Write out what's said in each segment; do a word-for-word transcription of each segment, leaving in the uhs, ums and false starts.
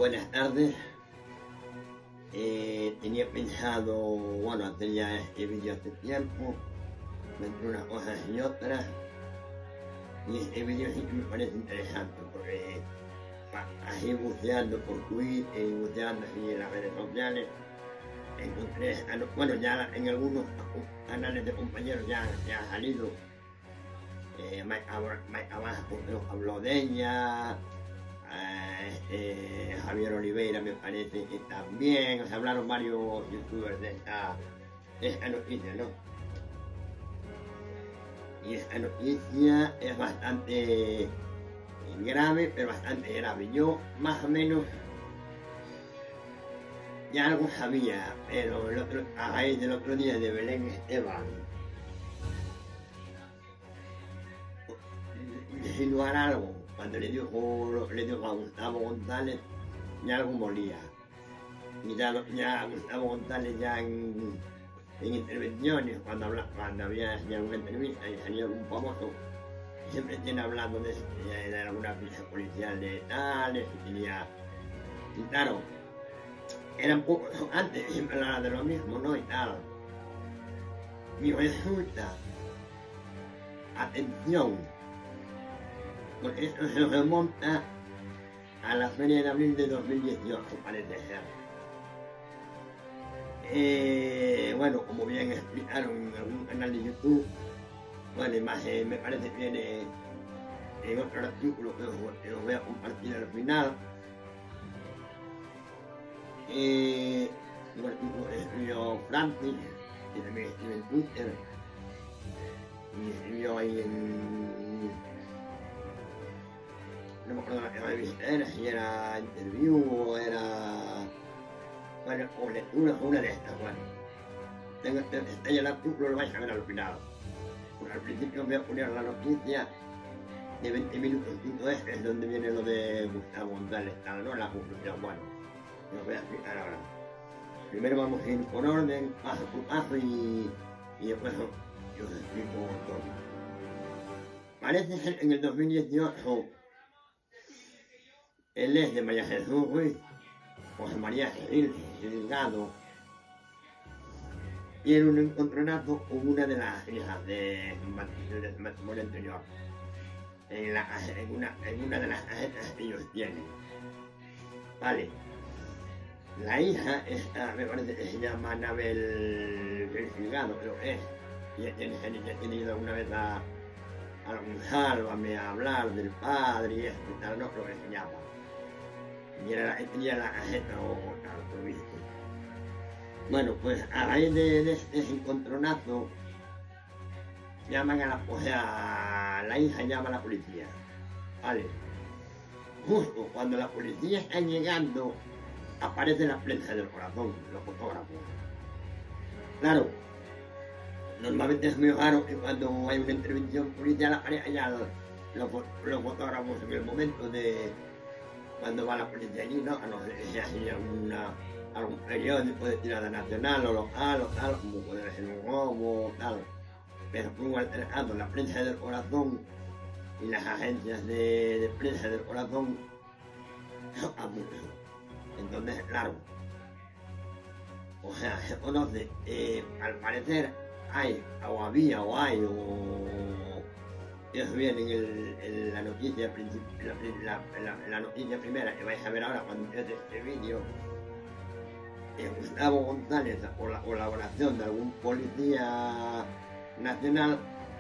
Buenas tardes. Eh, tenía pensado, bueno, hacer ya este vídeo hace tiempo, entre unas cosas y otras. Y este vídeo sí que me parece interesante porque así buceando por Twitter y buceando así en las redes sociales, encontré, bueno, ya en algunos canales de compañeros ya, ya ha salido. Eh, Mike Abajo habló de ella, eh, eh, Javier Oliveira me parece que también, o sea, hablaron varios youtubers de esta, de esta noticia, ¿no? Y esta noticia es bastante grave, pero bastante grave. Yo más o menos ya algo sabía, pero el otro, a raíz del otro día de Belén Esteban, insinuar algo, cuando le dijo, le dijo a Gustavo González, ya algo molía. Y ya, ya Gustavo González ya en, en intervenciones, cuando, habla, cuando había ya una entrevista y salía algún famoso, siempre tiene hablando de, de, de alguna ficha policial de tales, y tenía, y claro, era un poco, antes siempre hablaba de lo mismo, ¿no? Y tal. Y resulta, atención, porque esto se remonta a la Feria de Abril de dos mil dieciocho, parece ser. Eh, bueno, como bien explicaron en algún canal de YouTube, bueno, imagen me parece que viene en otro artículo que os, que os voy a compartir al final. Eh, un artículo que escribió Francis, que también escribe en Twitter, y escribió ahí en... no me acuerdo la que me viste, era si era interview o era... bueno, o lectura o una de estas, bueno. Tengo, está ya el artículo, lo vais a ver al final. Al principio voy a poner la noticia de veinte minutos, es, es donde viene lo de Gustavo González, tal, ¿no? La conclusión, bueno, lo voy a explicar ahora. Primero vamos a ir por orden, paso por paso y, y después yo os explico todo. Parece ser que en el dos mil dieciocho el ex de María Jesús Ruiz, José María Gil Delgado, tiene un encontronazo con una de las hijas de su matrimonio anterior, en, la, en, una, en una de las casetas que ellos tienen. Vale, la hija, esta, me parece que se llama Anabel Delgado, creo que es, y ya tiene, ya tiene ido alguna vez a, a algún sálvame a hablar del padre y esto y tal, no creo que se llama. Y era, tenía la caseta o, o tal, por visto. Bueno, pues a raíz de, de ese encontronazo, llaman a la, o sea, la hija llama a la policía, ¿vale? Justo cuando la policía está llegando, aparece la prensa del corazón, los fotógrafos. Claro, normalmente es muy raro que cuando hay una intervención policial aparezcan ya los, los, los fotógrafos en el momento de cuando va la policía allí, ¿no? A no ser que sea así alguna, algún periódico de tirada nacional o local o tal, como puede ser un robo o tal. Pero como altercado, la prensa del corazón y las agencias de, de prensa del corazón a mucho. Entonces, claro, o sea, se conoce, eh, al parecer hay, o había, o hay, o eso viene en, el, en la noticia la, la, la, la noticia primera que vais a ver ahora cuando empiece este vídeo. Eh, Gustavo González, o la colaboración de algún policía nacional,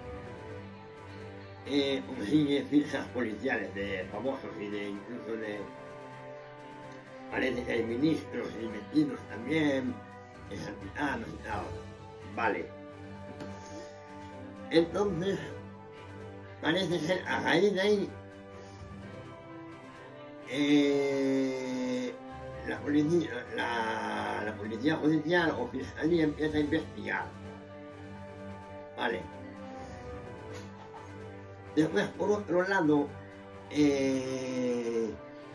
eh, consigue fichas policiales de famosos y de incluso de, parece que hay ministros y metidos también, exaltados y tal. Vale. Entonces, parece ser a raíz de ahí, eh, la, policía, la, la policía judicial o fiscalía empieza a investigar. Vale. Después, por otro lado, eh,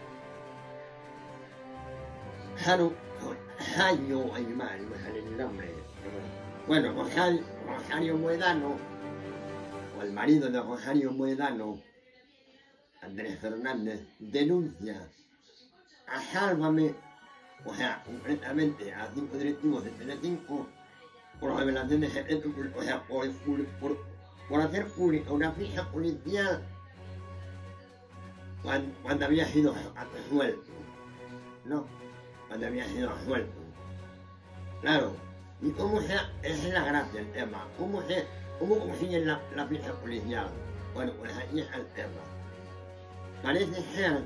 Jaro, Jayo, ay mal, me sale el nombre. Bueno, Rosario, Rosario Muedano, o el marido de Rosario Muedano, Andrés Fernández, denuncia a sálvame, o sea, concretamente a cinco directivos de Telecinco, por revelaciones, o sea, por, por, por, por hacer pública una ficha policial cuando, cuando había sido absuelto, ¿no? Cuando había sido absuelto. Claro, ¿y cómo se, esa es la gracia del tema? ¿Cómo se, cómo consiguen la, la ficha policial? Bueno, pues ahí es el tema. Parece ser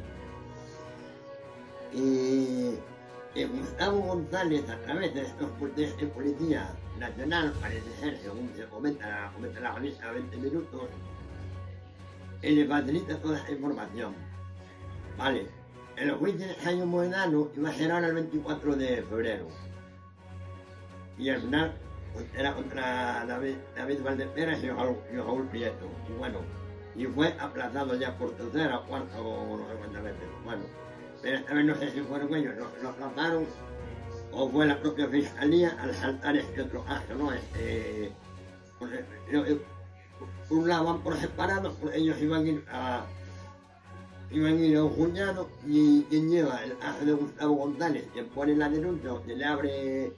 eh, que Gustavo González, a través de estos poderes de policía nacional, parece ser, según se comenta, comenta la revista veinte minutos, él le facilita toda esta información. Vale, el juicio de Jaime Moedano iba a ser ahora el veinticuatro de febrero. Y al final pues, era contra David, David Valdeperas y Raúl Prieto. Y bueno, y fue aplazado ya por tercera, cuarta o no sé cuántas veces. Bueno, pero esta vez no sé si fueron ellos los que lo aplazaron o fue la propia fiscalía al saltar este otro caso, ¿no? Este, pues, eh, por un lado van por separado, pues ellos iban a ir a, iban a, ir a un juzgado y quien lleva el caso de Gustavo González, quien pone la denuncia, que le abre,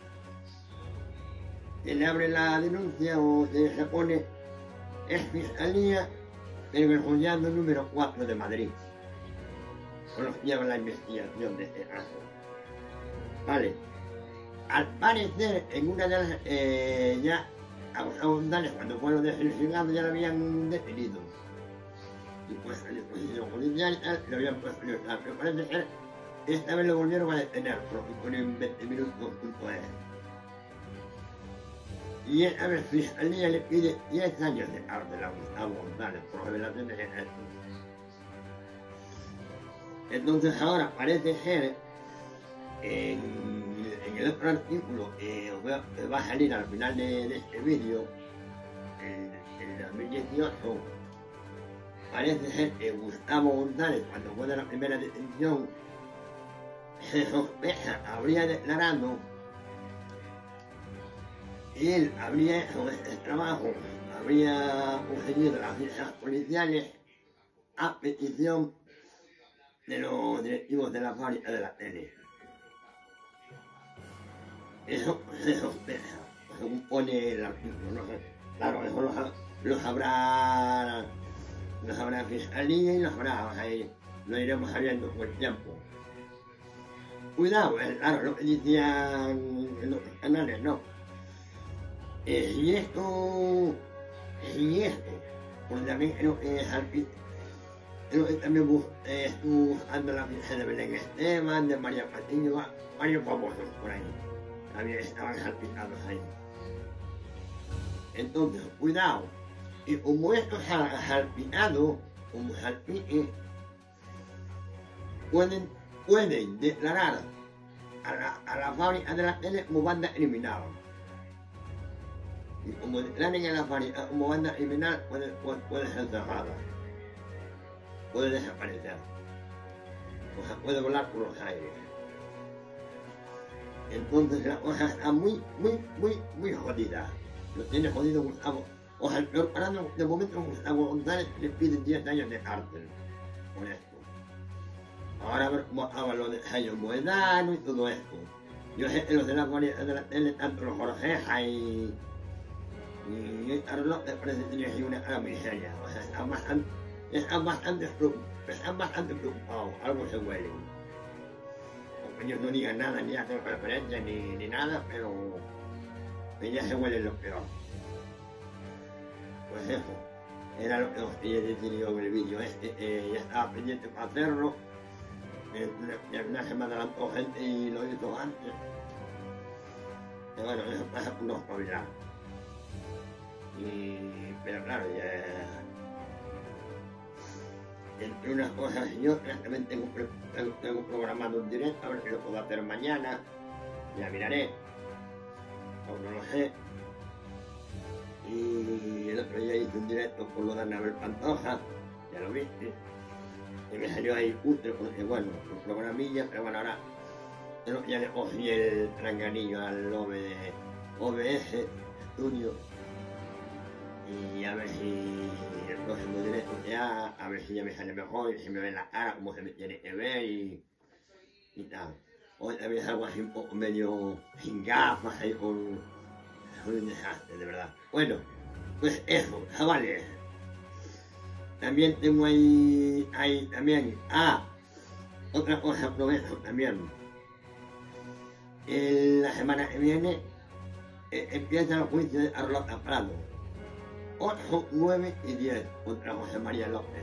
que le abre la denuncia o que se pone es fiscalía en el juzgado número cuatro de Madrid. Son los que llevan la investigación de este caso. Vale. Al parecer, en una de las... Eh, ya a Gustavo González, cuando fue lo de el juzgado, ya lo habían detenido. Y pues en la exposición judicial y tal, lo habían puesto en libertad. Pero parece ser que esta vez lo volvieron a detener, por lo que pone en veinte minutos punto es. Y él, a ver, fiscalía le pide diez años de cárcel a Gustavo González por revelaciones en esto. Entonces ahora parece ser, en, en el otro artículo que eh, va a salir al final de, de este vídeo, en, en dos mil dieciocho, parece ser que Gustavo González, cuando fue de la primera detención, se sospecha, habría declarado y él habría hecho este trabajo, habría conseguido las fichas policiales a petición de los directivos de la fábrica de la tele. Eso se sospecha, según pone el artículo, no sé. Claro, eso lo, lo sabrá, lo sabrá la fiscalía y lo sabrá, o sea, lo iremos sabiendo con el tiempo. Cuidado, eh, claro, lo que decían en los canales, no. Eh, si esto, si esto, porque también creo que es al creo que también bus, eh, estuvo buscando la ficha de Belén Esteban, de María Patiño, varios famosos por ahí, también estaban salpicados ahí. Entonces, cuidado, y como esto es salpicado, como salpique, pueden, pueden declarar a la, a la fábrica de la tele como banda criminal. Y como declaren a la fábrica como banda criminal, puede, puede, puede ser cerrada. Puede desaparecer, o sea, puede volar por los aires. Entonces la cosa está muy, muy, muy, muy jodida. Lo tiene jodido Gustavo. O sea, el peor parado de momento Gustavo González le piden diez años de cárcel por esto. Ahora a ver cómo acaba lo de Jaime Moedano y todo esto. Yo sé que los de la de la tele, tanto los Jorgeja y... y Carlos, me parece que tiene una cara muy seria. O sea, están bastante... Están bastante, están bastante preocupados, algo se huele. Aunque ellos no digan nada, ni hacen referencia, ni, ni nada, pero ya se huele lo peor. Pues eso, era lo que os quería decir yo en el vídeo este, eh, ya estaba pendiente para hacerlo, eh, una semana adelantó gente y lo hizo antes. Pero bueno, eso pasa por no espabilar. Y, pero claro, ya... Entre unas cosas y otras, también tengo, tengo, tengo programado un directo, a ver si lo puedo hacer mañana, ya miraré, aún no lo sé. Y el otro día hice un directo por lo de Anabel Pantoja, ya lo viste, y me salió ahí útil porque bueno, un programilla, pero bueno, ahora ya le cogí el tranganillo al O B S Studio. Y a ver si el próximo directo ya, a ver si ya me sale mejor y si me ven la cara como se me tiene que ver y, y tal. Hoy también es algo así un poco medio sin gafas, ahí con... un desastre, de verdad. Bueno, pues eso, chavales. También tengo ahí, ahí también, ah, otra cosa aprovecho también. En la semana que viene eh, empieza el juicio de Carlota Prado. ocho, nueve y diez contra José María López.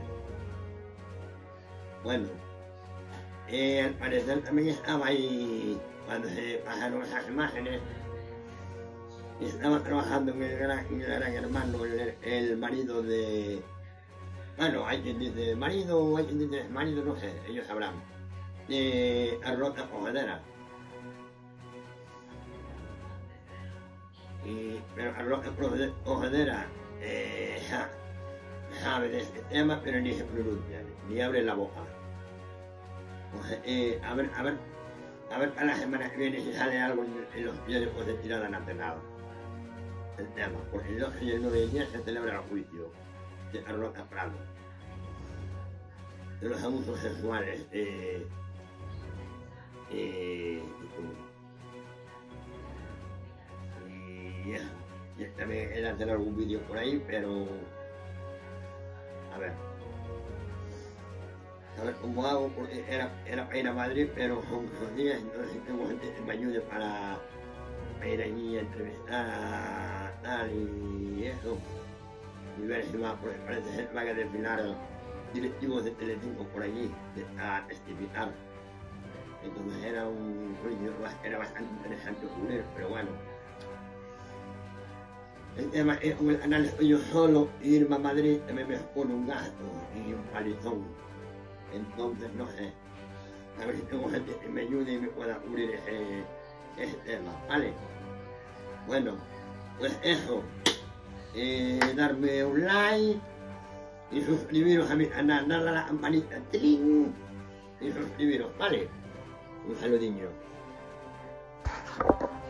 Bueno, eh, al parecer también estaba ahí cuando se pasaron esas imágenes. Estaba trabajando en el gran, en el gran hermano, el, el marido de... Bueno, hay quien dice marido, hay quien dice marido, no sé, ellos sabrán. De Carlota Ojedera. Y, pero Carlota Ojedera eh, sabe de este tema, pero ni se pronuncia, ni abre la boca. O sea, eh, a ver, a ver, a ver a la semana que viene si sale algo en, en los pies después de tirar la nacional. El tema, porque el doce y el nueve de día se celebra el juicio de Carlota Prado de los abusos sexuales eh, eh, y eso. Y también él hacer algún vídeo por ahí, pero a ver a ver cómo hago, porque era, era para ir a Madrid, pero son esos días, entonces tengo gente que me ayude para, para ir allí a entrevistar a tal y eso, y ver si va, porque parece ser que va a desfilar directivos de Telecinco por allí a testificar. Entonces era un juicio, era bastante interesante ocurrir, pero bueno. El tema es como el canal estoy yo solo, y irme a Madrid también me pone un gasto y un palizón. Entonces no sé, a ver si tengo gente que me ayude y me pueda cubrir ese, ese tema, ¿vale? Bueno, pues eso, eh, darme un like y suscribiros a mi canal, darle a la campanita, ¡tling! Y suscribiros, ¿vale? Un saludinho.